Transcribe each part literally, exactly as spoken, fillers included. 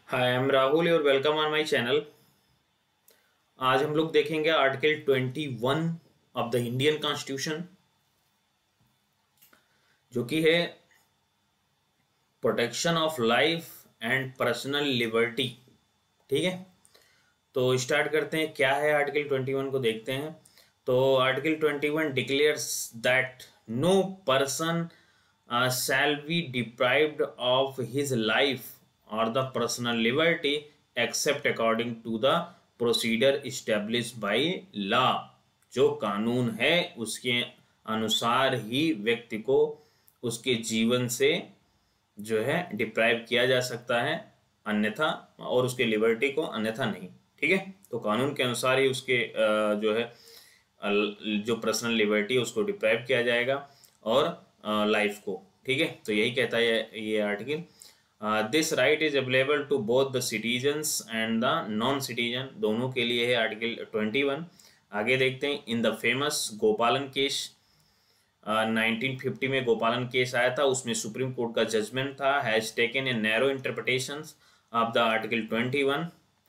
Hi, I am Rahul और welcome on my channel. आज हम लोग देखेंगे article twenty one of the Indian constitution, जो कि है protection of life and personal liberty. ठीक है, तो स्टार्ट करते हैं। क्या है आर्टिकल ट्वेंटी वन को देखते हैं। तो article twenty one declares that no person shall be deprived of his life और the personal liberty except according to the procedure establish by law. जो कानून है उसके अनुसार ही व्यक्ति को उसके जीवन से जो है डिप्राइव किया जा सकता है, अन्यथा, और उसके लिबर्टी को अन्यथा नहीं। ठीक है, तो कानून के अनुसार ही उसके जो है जो पर्सनल लिबर्टी है उसको डिप्राइव किया जाएगा और लाइफ को। ठीक है, तो यही कहता है ये article. This right is available to both the citizens and the non citizen, दोनों के लिए है आर्टिकल ट्वेंटी वन। आगे देखते हैं। In the famous Gopalan case, nineteen fifty में गोपालन केस आया था, उसमें सुप्रीम कोर्ट का जजमेंट था has taken a narrow interpretation of the article twenty one.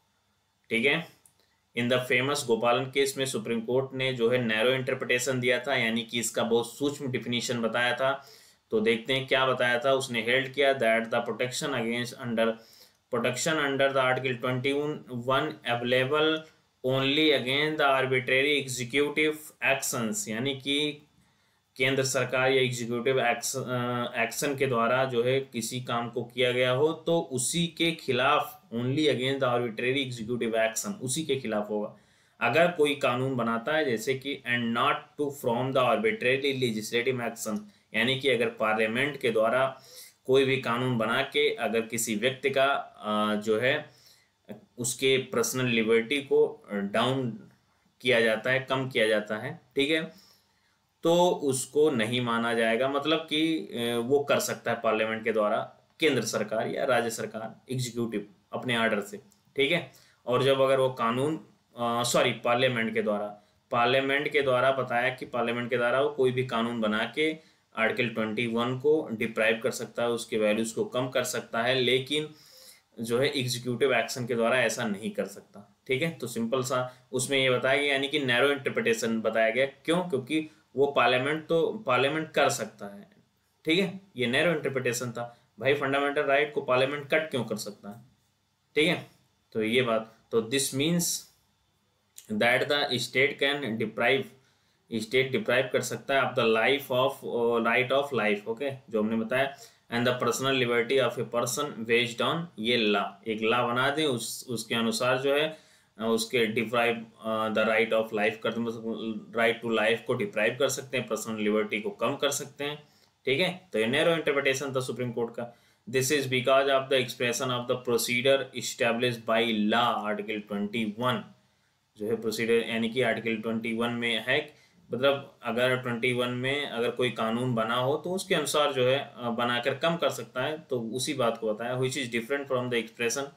ठीक है, in the famous Gopalan case में सुप्रीम कोर्ट ने जो है नैरो इंटरप्रिटेशन दिया था, यानी कि इसका बहुत सूक्ष्म डिफिनीशन बताया था। तो देखते हैं क्या बताया था। उसने हेल्ड किया that the protection against under protection under the article twenty one available only against the arbitrary executive actions, यानी कि केंद्र सरकार या एग्जीक्यूटिव एक्शन के द्वारा जो है किसी काम को किया गया हो तो उसी के खिलाफ, only against the arbitrary executive action, उसी के खिलाफ होगा। अगर कोई कानून बनाता है जैसे कि and not to from the arbitrary legislative action, यानी कि अगर पार्लियामेंट के द्वारा कोई भी कानून बना के अगर किसी व्यक्ति का जो है उसके पर्सनल लिबर्टी को डाउन किया जाता है, कम किया जाता है, ठीक है, तो उसको नहीं माना जाएगा। मतलब कि वो कर सकता है पार्लियामेंट के द्वारा, केंद्र सरकार या राज्य सरकार एग्जीक्यूटिव अपने आर्डर से। ठीक है, और जब अगर वो कानून सॉरी पार्लियामेंट के द्वारा पार्लियामेंट के द्वारा बताया कि पार्लियामेंट के द्वारा वो कोई भी कानून बना के आर्टिकल ट्वेंटी वन को डिप्राइव कर सकता है, उसके वैल्यूज को कम कर सकता है, लेकिन जो है एग्जीक्यूटिव एक्शन के द्वारा ऐसा नहीं कर सकता। ठीक है, तो सिंपल सा उसमें ये बताया गया, यानी कि नैरो इंटरप्रिटेशन बताया गया। क्यों? क्योंकि वो पार्लियामेंट तो पार्लियामेंट कर सकता है। ठीक है, ये नैरो इंटरप्रिटेशन था। भाई फंडामेंटल राइट को पार्लियामेंट कट क्यों कर सकता है? ठीक है, तो ये बात। तो this means that the state can deprive state deprive कर सकता है of the life of right of life, okay, जो हमने बताया, and the personal liberty of a person based on ये लॉ। एक लॉ बना दें, उस उसके अनुसार जो है उसके deprive the right of life कर, राइट टू लाइफ को डिप्राइव कर सकते हैं, पर्सनल लिबर्टी को कम कर सकते हैं। ठीक है, तो ये नैरो इंटरप्रिटेशन था सुप्रीम कोर्ट का। This is because of the expression of the procedure establish by law. Article twenty one जो है प्रोसीडर, यानी कि आर्टिकल ट्वेंटी वन में है, मतलब अगर ट्वेंटी वन में अगर कोई कानून बना हो तो उसके अनुसार जो है बनाकर कम कर सकता है, तो उसी बात को बताया, which is different from the expression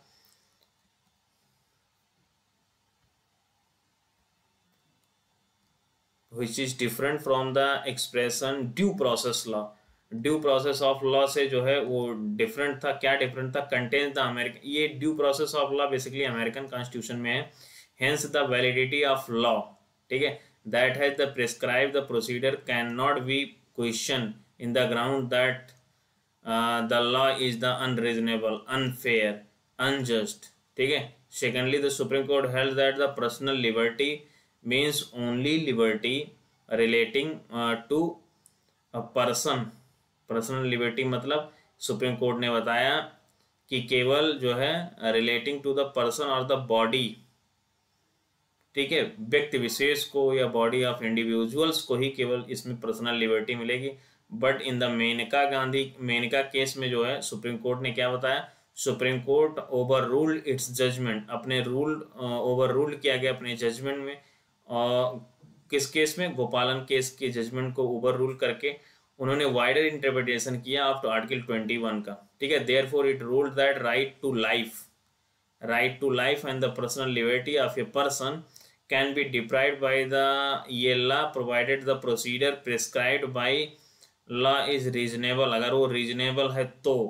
which is different from the expression due process law। Due process of law से जो है वो डिफरेंट था। क्या डिफरेंट था? कंटेन्स द अमेरिकन, ये due process of law basically American constitution में है, hence the validity of law. ठीक है, that has the prescribe the procedure can not be question in the ground that the law is the unreasonable, unfair, unjust. ठीक है, secondly the supreme Court held that the personal liberty means only liberty relating uh, to a person। Personal liberty मतलब Supreme court ने बताया कि केवल जो है relating to the person और द बॉडी, ठीक है, व्यक्ति विशेष को या बॉडी ऑफ इंडिविजुअल्स को ही केवल इसमें पर्सनल लिबर्टी मिलेगी। But in the Maneka Gandhi Maneka case में जो है सुप्रीम कोर्ट ने क्या बताया? Supreme Court overruled its judgment, अपने रूल ओवर रूल्ड किया गया अपने जजमेंट में। और किस केस में? गोपालन केस के जजमेंट को ओवर रूल करके उन्होंने वाइडर इंटरप्रिटेशन किया ऑफ आर्टिकल ट्वेंटी वन का। ठीक है, therefore it ruled that right to life right to life and the personal liberty of a person can be deprived by the ये law provided the procedure prescribed by law is reasonable. अगर वो reasonable है तो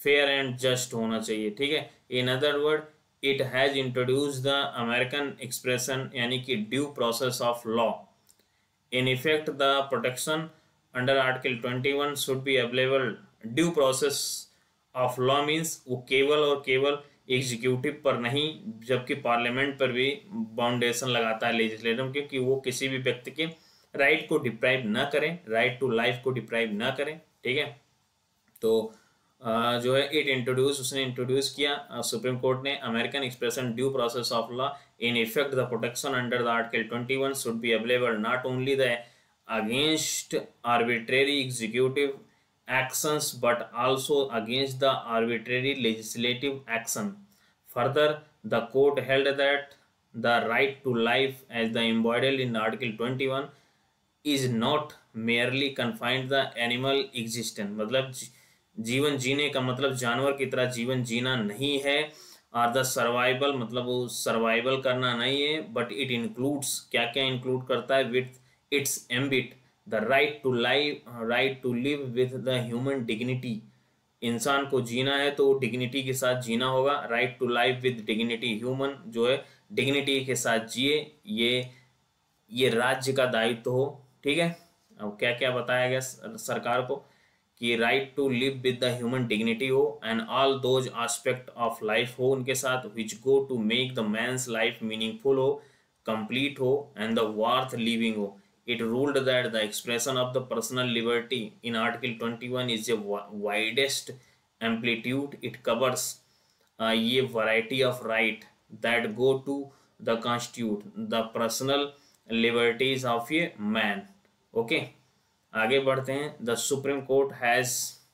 fair and just होना चाहिए, ठीक है। In other word, it has introduce the American expression यानी कि due process of law. In effect the protection under article twenty one should be available. Due process of law means वो केवल और केवल एग्जीक्यूटिव पर नहीं जबकि पार्लियामेंट पर भी बाउंडेशन लगाता है लेजिस्लेटिव, क्योंकि वो किसी भी व्यक्ति के राइट को डिप्राइव ना करें, राइट टू लाइफ को डिप्राइव ना करें, ठीक है। तो Uh, जो है इट इंट्रोड्यूस उसने इंट्रोड्यूस किया सुप्रीम कोर्ट ने American expression due process of law. In effect the protection under the article twenty one should be available not only the against arbitrary executive actions but also against the arbitrary legislative action. Further, the court held that the right to life as the embodied in Article twenty-one is not merely confined the animal existence। मतलब जीवन जीने का मतलब जानवर की तरह जीवन जीना नहीं है, और द सर्वाइवल मतलब वो सर्वाइवल करना नहीं है, बट इट इंक्लूड्स, क्या क्या इंक्लूड करता है, with its ambit the right to live right to live with the human dignity. इंसान को जीना है तो डिग्निटी के साथ जीना होगा। Right to live with dignity, human जो है डिग्निटी के साथ जिए, ये ये राज्य का दायित्व हो, ठीक है। अब क्या क्या बताया गया सरकार को कि right to live with the human dignity हो and all those aspect of life हो उनके साथ which go to make the man's life meaningful हो, कंप्लीट हो एंड द वर्थ लिविंग हो। It ruled that the expression of the personal liberty in article twenty one is a widest amplitude. It covers ये variety of right that go to the constitute the personal liberties of a man. Okay, आगे बढ़ते हैं। The supreme court has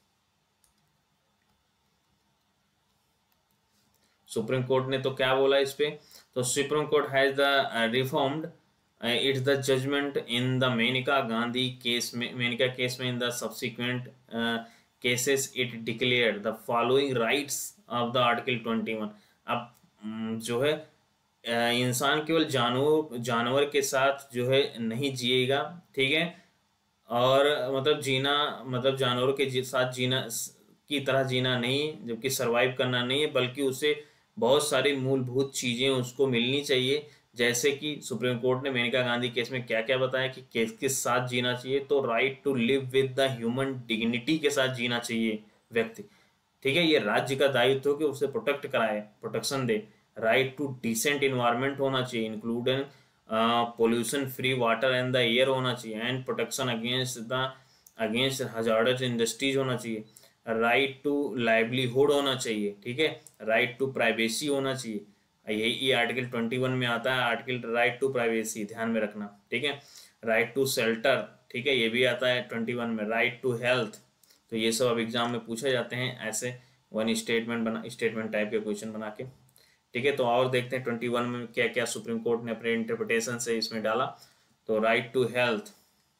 supreme court ने तो क्या बोला इस पे, तो supreme court has the reformed its the judgment in the Maneka Gandhi case में, मेनका केस में in the subsequent cases it declare the following rights of the article twenty one. अब जो है इंसान केवल जानवर जानवर के साथ जो है नहीं जिएगा, ठीक है, और मतलब जीना मतलब जानवरों के साथ जीना की तरह जीना नहीं, जबकि सरवाइव करना नहीं है, बल्कि उसे बहुत सारी मूलभूत चीज़ें उसको मिलनी चाहिए। जैसे कि सुप्रीम कोर्ट ने मेनका गांधी केस में क्या क्या बताया कि किस किस साथ जीना चाहिए, तो right to live with the human dignity के साथ जीना चाहिए व्यक्ति, ठीक है। ये राज्य का दायित्व हो कि उसे प्रोटेक्ट कराए, प्रोटेक्शन दे। राइट टू डिसेंट इन्वायरमेंट होना चाहिए, including pollution free water and the air होना चाहिए, and protection against the against hazardous industries होना चाहिए। राइट टू लाइवलीहुड होना चाहिए, ठीक है। राइट टू प्राइवेसी होना चाहिए, यही ये आर्टिकल ट्वेंटी वन में आता है, आर्टिकल राइट टू प्राइवेसी, ध्यान में रखना, ठीक है। राइट टू शेल्टर, ठीक है, ये भी आता है ट्वेंटी वन में। राइट टू हेल्थ, तो ये सब अब एग्जाम में पूछे जाते हैं ऐसे वन स्टेटमेंट बना स्टेटमेंट टाइप के क्वेश्चन बना के, ठीक है। तो और देखते हैं ट्वेंटी वन में क्या क्या सुप्रीम कोर्ट ने अपने इंटरप्रिटेशन से इसमें डाला। तो राइट टू हेल्थ,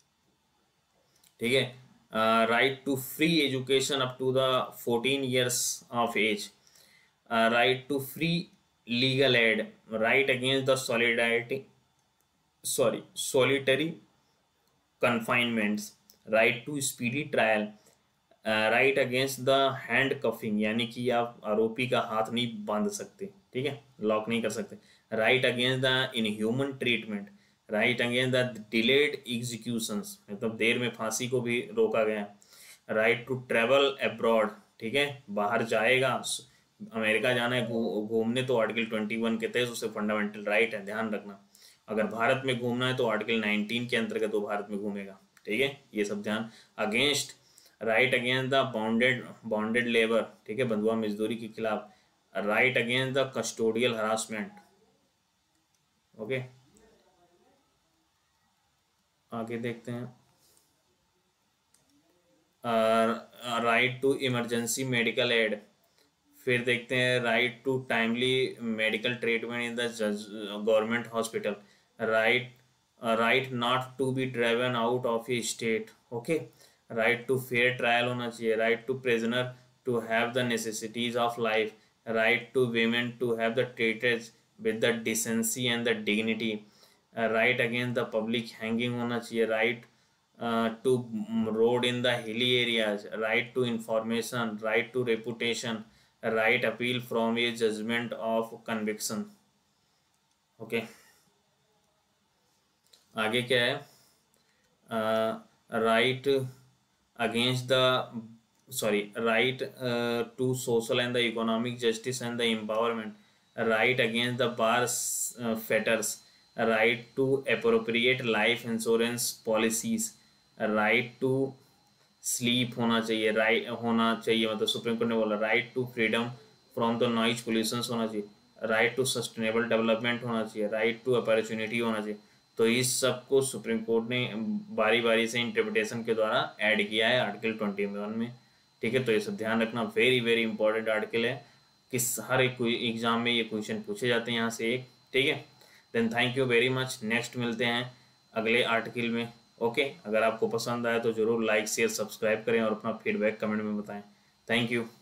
ठीक है। Right to free education up to the fourteen years of age. Right to free legal aid. Right against the solidarity sorry solitary confinements. Right to speedy trial. Right against the handcuffing, यानी कि आप आरोपी का हाथ नहीं बांध सकते, ठीक है, लॉक नहीं कर सकते। Right against the inhuman treatment. Right against the delayed executions, मतलब देर में फांसी को भी रोका गया। राइट टू ट्रेवल अब्रॉड, ठीक है, बाहर जाएगा, अमेरिका जाना है घूमने तो आर्टिकल ट्वेंटी वन के तहत उसे फंडामेंटल राइट है, ध्यान रखना। अगर भारत में घूमना है तो आर्टिकल नाइनटीन के अंतर्गत वो भारत में घूमेगा, ठीक है, ये सब ध्यान। Against right against the bonded bonded labour, ठीक है, बंधुआ मजदूरी के खिलाफ। Right against the custodial harassment. Okay, आगे देखते हैं। Right to emergency medical aid. फिर देखते हैं right to timely medical treatment in the government hospital. Right right not to be driven out of a state. Okay, right to fair trial होना चाहिए। Right to prisoner to have the necessities of life. Right to women to have the treated with the decency and the dignity. Right against the public hanging होना चाहिए। Right to road in the hilly areas, right to information, right to reputation, right appeal from a judgment of conviction. Okay, आगे क्या है, right against the sorry right to social and the economic justice and the empowerment, right against the bar fetters, right to appropriate life insurance policies, right to sleep होना चाहिए, right होना चाहिए मतलब Supreme court ने बोला, right to freedom from the noise pollution होना चाहिए, right to sustainable development होना चाहिए, राइट टू अपॉर्चुनिटी होना चाहिए। तो इस सब को सुप्रीम कोर्ट ने बारी बारी से इंटरप्रिटेशन के द्वारा ऐड किया है आर्टिकल ट्वेंटी वन में। ठीक है, तो ये सब ध्यान रखना, वेरी वेरी इंपॉर्टेंट आर्टिकल है, किस हर एक एग्जाम में ये क्वेश्चन पूछे जाते हैं यहाँ से एक। ठीक है, then thank you very much, next मिलते हैं अगले आर्टिकल में। ओके, अगर आपको पसंद आया तो ज़रूर लाइक शेयर सब्सक्राइब करें और अपना फीडबैक कमेंट में बताएं। Thank you.